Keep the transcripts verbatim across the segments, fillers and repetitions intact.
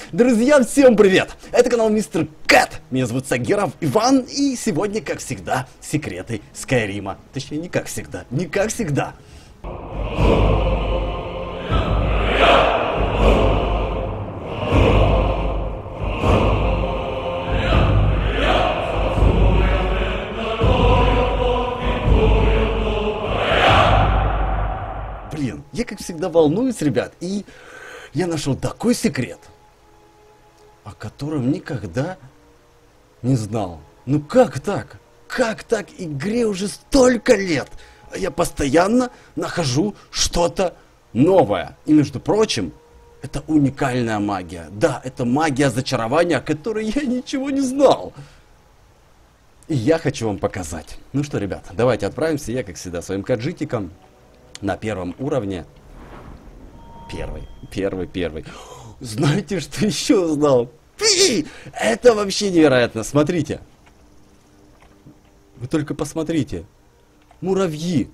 Друзья, всем привет! Это канал Мистер Кэт. Меня зовут Сагиров Иван, и сегодня, как всегда, секреты Скайрима. Точнее, не как всегда, не как всегда. Блин, я как всегда волнуюсь, ребят, и я нашел такой секрет, о котором никогда не знал. Ну как так? Как так? Игре уже столько лет, а я постоянно нахожу что-то новое. И между прочим, это уникальная магия. Да, это магия зачарования, о которой я ничего не знал. И я хочу вам показать. Ну что, ребят, давайте отправимся, я, как всегда, своим каджитиком на первом уровне. Первый, первый, первый. Знаете, что еще узнал? Это вообще невероятно. Смотрите. Вы только посмотрите. Муравьи.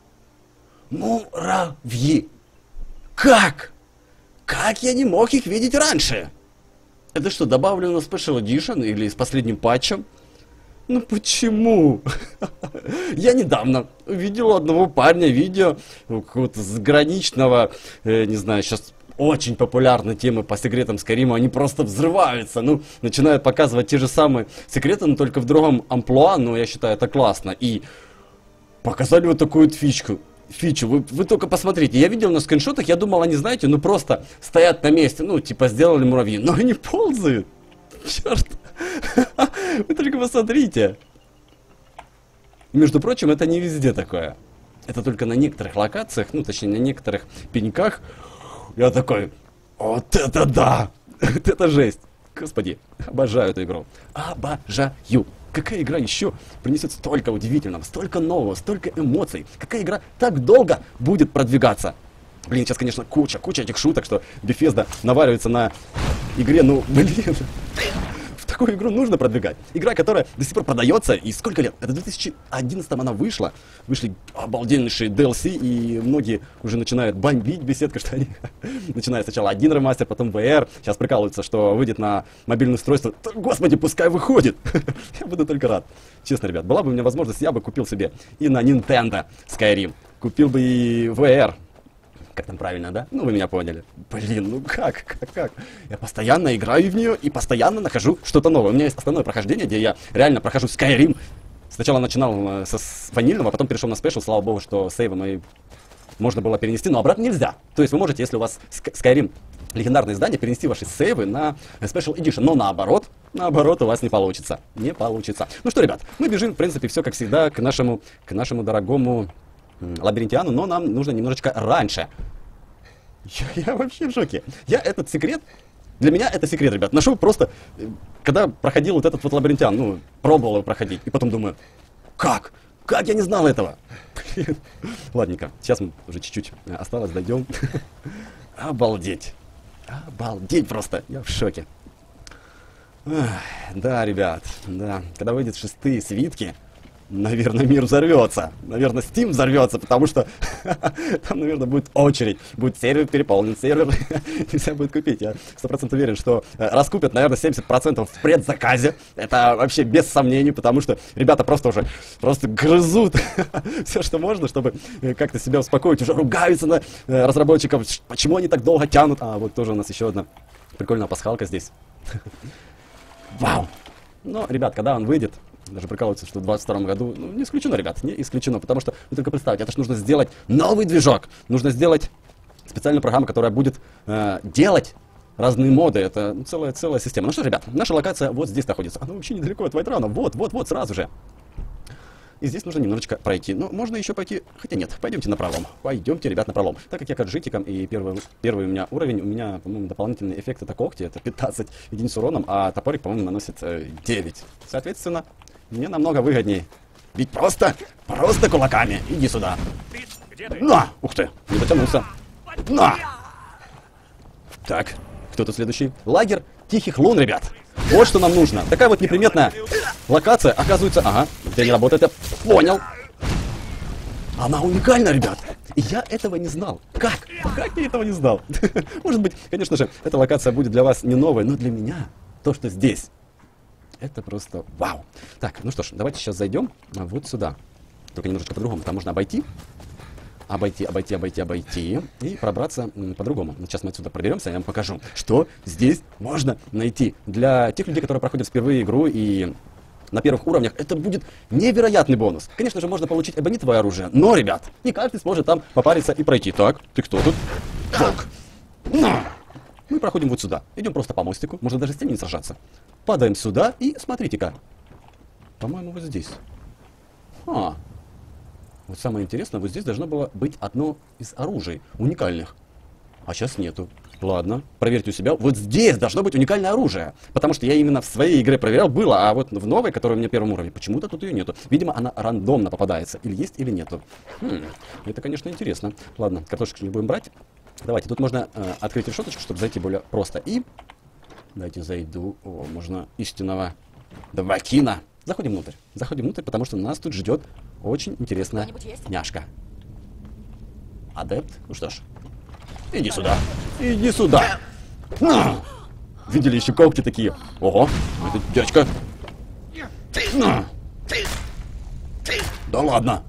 Муравьи. Как? Как я не мог их видеть раньше? Это что, добавлено в Special Edition или с последним патчем? Ну почему? Я недавно увидел у одного парня видео какого-то заграничного, э, не знаю, сейчас очень популярны темы по секретам Скайрима, они просто взрываются, ну, начинают показывать те же самые секреты, но только в другом амплуа, но я считаю это классно. И показали вот такую вот фичку. Фичу, вы, вы только посмотрите, я видел на скриншотах, я думал, они, знаете, ну просто стоят на месте, ну, типа сделали муравьи, но они ползают. Черт. Вы только посмотрите. Между прочим, это не везде такое. Это только на некоторых локациях, ну, точнее, на некоторых пеньках. Я такой, вот это да! Вот это жесть! Господи, обожаю эту игру. Обожаю! Какая игра еще принесет столько удивительного, столько нового, столько эмоций? Какая игра так долго будет продвигаться? Блин, сейчас, конечно, куча, куча этих шуток, что Bethesda наваривается на игре, ну, блин... Такую игру нужно продвигать. Игра, которая до сих пор продается, и сколько лет? Это в две тысячи одиннадцатом она вышла. Вышли обалденнейшие ди эл си, и многие уже начинают бомбить беседку, что они начинают сначала один ремастер, потом ви ар. Сейчас прикалываются, что выйдет на мобильное устройство. Господи, пускай выходит. Я буду только рад. Честно, ребят, была бы у меня возможность, я бы купил себе и на Nintendo Skyrim. Купил бы и ви ар. Как там правильно, да? Ну, вы меня поняли. Блин, ну как, как, как? Я постоянно играю в нее и постоянно нахожу что-то новое. У меня есть основное прохождение, где я реально прохожу Skyrim. Сначала начинал со с ванильного, а потом перешел на спешл. Слава богу, что сейвы мои можно было перенести, но обратно нельзя. То есть вы можете, если у вас Skyrim легендарное издание, перенести ваши сейвы на Special Edition. Но наоборот, наоборот у вас не получится. Не получится. Ну что, ребят, мы бежим, в принципе, все как всегда к нашему, к нашему дорогому... Лабиринтиану, но нам нужно немножечко раньше. Я, я вообще в шоке. Я этот секрет, для меня это секрет, ребят. Нашел просто, когда проходил вот этот вот лабиринтиан, ну, пробовал его проходить, и потом думаю, как? Как я не знал этого? Ладненько, сейчас мы уже чуть-чуть осталось, дойдем. Обалдеть. Обалдеть просто, я в шоке. Ах, да, ребят, да, когда выйдут шестые свитки, наверное, мир взорвется. Наверное, Steam взорвется, потому что там, наверное, будет очередь. Будет сервер переполнен, сервер нельзя будет купить. Я сто процентов уверен, что э, раскупят, наверное, семьдесят процентов в предзаказе. Это вообще без сомнений, потому что ребята просто уже просто грызут все, что можно, чтобы э, как-то себя успокоить. Уже ругаются на э, разработчиков, почему они так долго тянут. А вот тоже у нас еще одна прикольная пасхалка здесь. Вау! Но, ребят, когда он выйдет, даже прикалываются, что в двадцать втором году, ну, не исключено, ребят, не исключено, потому что, вы только представьте, это же нужно сделать новый движок, нужно сделать специальную программу, которая будет э, делать разные моды, это ну, целая, целая система. Ну что, ребят, наша локация вот здесь находится, она вообще недалеко от Вайтрана, вот, вот, вот, сразу же. И здесь нужно немножечко пройти, ну, можно еще пойти, хотя нет, пойдемте напролом, пойдемте, ребят, напролом. Так как я каджитиком, и первый, первый у меня уровень, у меня, по-моему, дополнительный эффект это когти, это пятнадцать единиц уроном, а топорик, по-моему, наносит э, девять. Соответственно, мне намного выгоднее бить просто, просто кулаками. Иди сюда. На! Ух ты, не дотянулся. На! Так, кто тут следующий? Лагерь Тихих Лун, ребят. Вот что нам нужно. Такая вот неприметная локация, оказывается... Ага, где не работает, я понял. Она уникальна, ребят. И я этого не знал. Как? Как я этого не знал? Может быть, конечно же, эта локация будет для вас не новой, но для меня то, что здесь, это просто вау. Так, ну что ж, давайте сейчас зайдем вот сюда. Только немножечко по-другому. Там можно обойти. Обойти, обойти, обойти, обойти. И пробраться по-другому. Сейчас мы отсюда проберемся, я вам покажу, что здесь можно найти. Для тех людей, которые проходят впервые игру и на первых уровнях, это будет невероятный бонус. Конечно же, можно получить эбонитовое оружие, но, ребят, не каждый сможет там попариться и пройти. Так, ты кто тут? Волк. На! Мы проходим вот сюда. Идем просто по мостику. Можно даже с теми не сражаться. Падаем сюда и смотрите-ка. По-моему, вот здесь. А. Вот самое интересное, вот здесь должно было быть одно из оружий уникальных. А сейчас нету. Ладно, проверьте у себя. Вот здесь должно быть уникальное оружие. Потому что я именно в своей игре проверял, было. А вот в новой, которая у меня первом уровне, почему-то тут ее нету. Видимо, она рандомно попадается. Или есть, или нету. Хм, это, конечно, интересно. Ладно, картошечку не будем брать. Давайте, тут можно э, открыть решеточку, чтобы зайти более просто. И давайте зайду. О, можно истинного Давакина. Заходим внутрь. Заходим внутрь, потому что нас тут ждет очень интересная няшка. Адепт? Ну что ж. Иди сюда. Иди сюда. На! Видели еще когти такие? Ого, это дядька. На! Да ладно.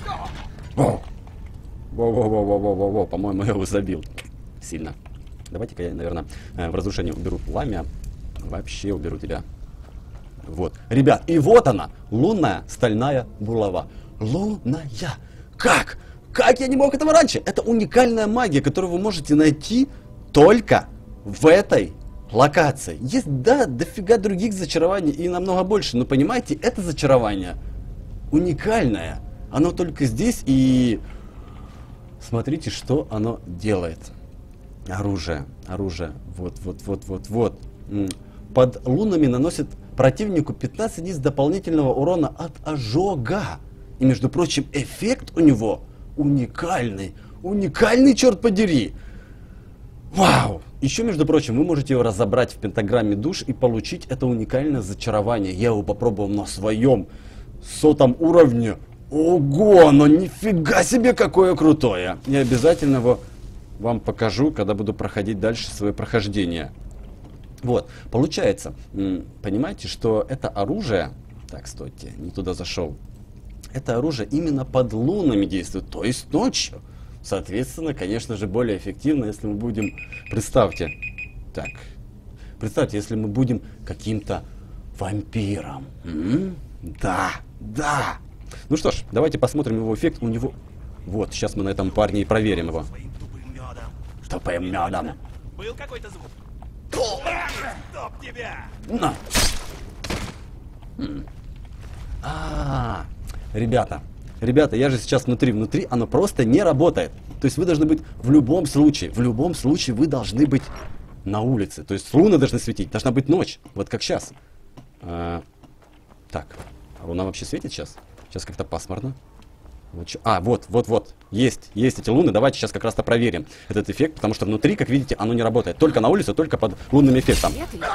Во-во-во-во-во-во-во. По-моему, я его забил. Сильно. Давайте-ка я, наверное, в разрушение уберу пламя. Вообще уберу тебя. Вот. Ребят, и вот она. Лунная стальная булава. Лунная. Как? Как я не мог этого раньше? Это уникальная магия, которую вы можете найти только в этой локации. Есть, да, дофига других зачарований и намного больше. Но понимаете, это зачарование уникальное. Оно только здесь, и смотрите, что оно делает. Оружие, оружие. Вот, вот, вот, вот, вот. Под лунами наносит противнику пятнадцать единиц дополнительного урона от ожога. И, между прочим, эффект у него уникальный. Уникальный, черт подери. Вау! Еще, между прочим, вы можете его разобрать в пентаграмме душ и получить это уникальное зачарование. Я его попробовал на своем сотом уровне. Ого, но нифига себе какое крутое. Я обязательно его вам покажу, когда буду проходить дальше свое прохождение. Вот, получается, понимаете, что это оружие... Так, стойте, не туда зашел. Это оружие именно под лунами действует, то есть ночью. Соответственно, конечно же, более эффективно, если мы будем... Представьте, так, представьте, если мы будем каким-то вампиром. М-м? Да, да. Ну что ж, давайте посмотрим его эффект. У него... Вот, сейчас мы на этом парне и проверим его. Тупым медом. Был какой-то звук? Стоп тебя! На! М. А, ребята, ребята, я же сейчас внутри, внутри оно просто не работает. То есть вы должны быть в любом случае, в любом случае вы должны быть на улице. То есть луны должны светить, должна быть ночь, вот как сейчас. А, так, а луна вообще светит сейчас? Сейчас как-то пасмурно. Вот, а, вот, вот, вот, есть, есть эти луны. Давайте сейчас как раз-то проверим этот эффект, потому что внутри, как видите, оно не работает. Только на улице, только под лунным эффектом.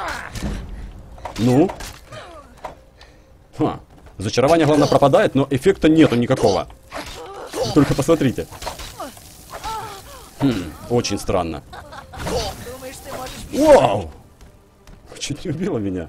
Ну? Ха. Зачарование, главное, пропадает, но эффекта нету никакого. Только посмотрите. Хм, очень странно. Вау! Чуть не убило меня.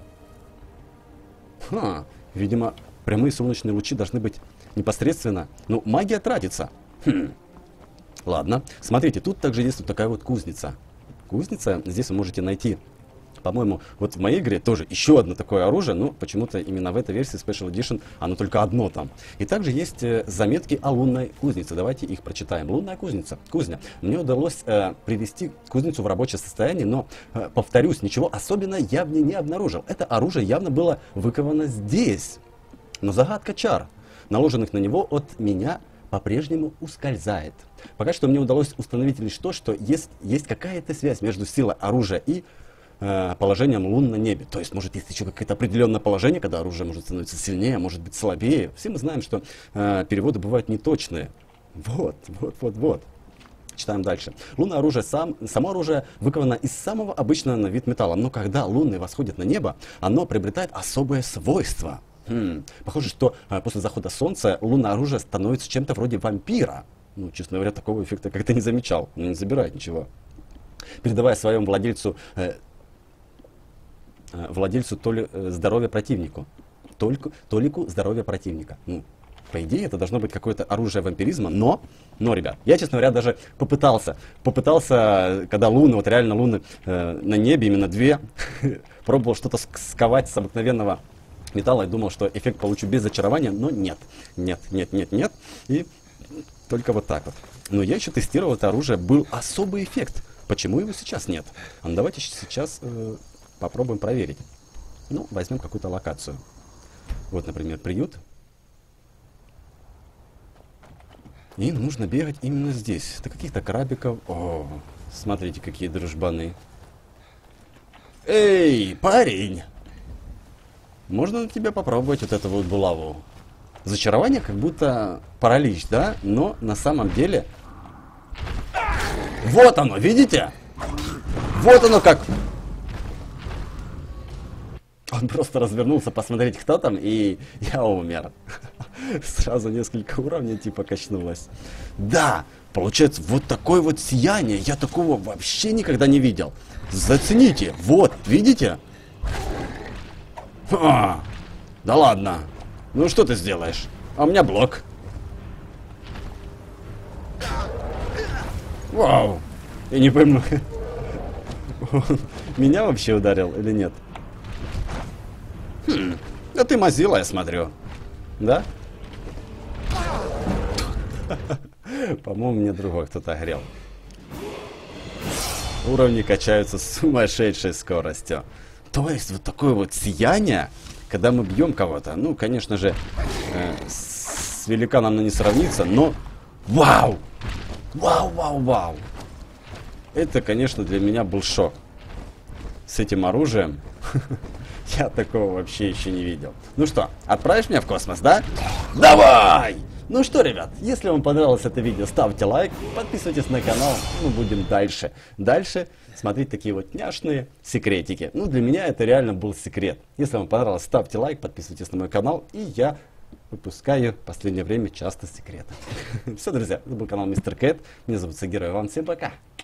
Ха, видимо, прямые солнечные лучи должны быть непосредственно. Ну, магия тратится. Хм. Ладно. Смотрите, тут также есть вот такая вот кузница. Кузница. Здесь вы можете найти, по-моему, вот в моей игре тоже еще одно такое оружие. Но почему-то именно в этой версии Special Edition оно только одно там. И также есть э, заметки о лунной кузнице. Давайте их прочитаем. Лунная кузница. Кузня. Мне удалось э, привести кузницу в рабочее состояние, но, э, повторюсь, ничего особенно я в ней не обнаружил. Это оружие явно было выковано здесь. Но загадка чар, наложенных на него, от меня по-прежнему ускользает. Пока что мне удалось установить лишь то, что есть, есть какая-то связь между силой оружия и э, положением лун на небе. То есть, может, есть еще какое-то определенное положение, когда оружие может становиться сильнее, может быть слабее. Все мы знаем, что э, переводы бывают неточные. Вот, вот, вот, вот. Читаем дальше. Лунное оружие, сам, само оружие выковано из самого обычного на вид металла. Но когда луны восходят на небо, оно приобретает особое свойство. Хм, похоже, что а, после захода солнца лунное оружие становится чем-то вроде вампира. Ну, честно говоря, такого эффекта как-то не замечал. Он не забирает ничего. Передавая своему владельцу, э, э, владельцу толи, э, здоровья противнику. Только, толику здоровья противника. Ну, по идее, это должно быть какое-то оружие вампиризма, но, но, ребят, я, честно говоря, даже попытался, попытался, когда луны, вот реально луны э, на небе, именно две, пробовал что-то сковать с обыкновенного металла и думал, что эффект получу без зачарования, но нет, нет, нет, нет, нет, и только вот так вот. Но я еще тестировал это оружие, был особый эффект, почему его сейчас нет? А ну, давайте сейчас э, попробуем проверить. Ну, возьмем какую-то локацию. Вот, например, приют. И нужно бегать именно здесь. До каких-то крабиков. О, смотрите, какие дружбаны. Эй, парень! Можно на тебя попробовать вот эту вот булаву? Зачарование как будто паралич, да? Но на самом деле... Вот оно, видите? Вот оно как... Он просто развернулся посмотреть, кто там, и я умер. Сразу несколько уровней типа качнулось. Да, получается, вот такое вот сияние. Я такого вообще никогда не видел. Зацените, вот, видите? А, да ладно. Ну что ты сделаешь? А у меня блок. Вау. Я не пойму. Меня вообще ударил или нет? Хм, да ты мазила, я смотрю. Да? По-моему, мне другой кто-то грел. Уровни качаются с сумасшедшей скоростью. То есть вот такое вот сияние, когда мы бьем кого-то. Ну, конечно же, э, с великаном оно не сравнится, но... Вау! Вау, вау, вау! Это, конечно, для меня был шок. С этим оружием... Я такого вообще еще не видел. Ну что, отправишь меня в космос, да? Давай! Ну что, ребят, если вам понравилось это видео, ставьте лайк, подписывайтесь на канал, мы будем дальше. Дальше смотреть такие вот няшные секретики. Ну, для меня это реально был секрет. Если вам понравилось, ставьте лайк, подписывайтесь на мой канал, и я выпускаю в последнее время часто секреты. Все, друзья, это был канал Мистер Кэт, меня зовут Сагира Иван, всем пока!